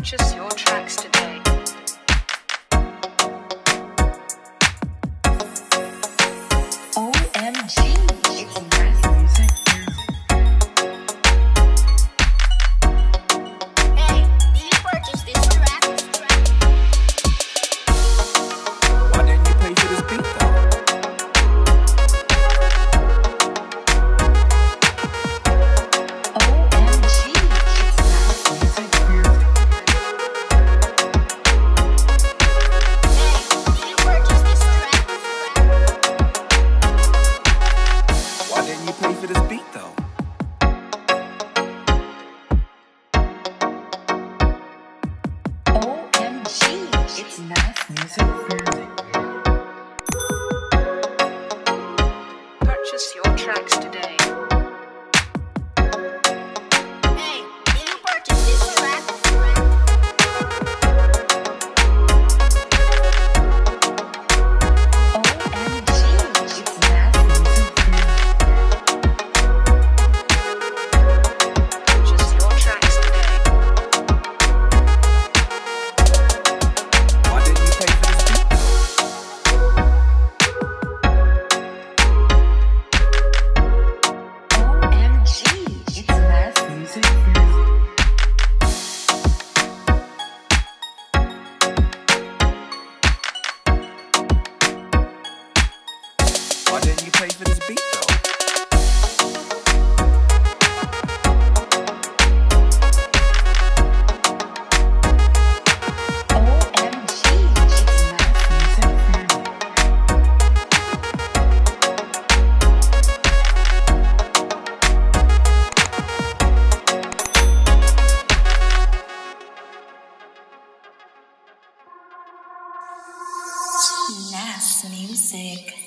Purchase your tracks today. OMG, it's nice music. Hey, did you purchase this track? Why didn't you pay for this beat though? OMG, it's nice music. Hey, did you purchase this track? Why didn't you pay for this beat though? OMG, it's nice music. Purchase your tracks today. Hey, did you purchase this track? OMG, it's nice music. Purchase your tracks today. Why didn't you pay for this beat though? OMG, it's nice music. Why didn't you pay for this beat though? OMG, it's nice music. Nice music.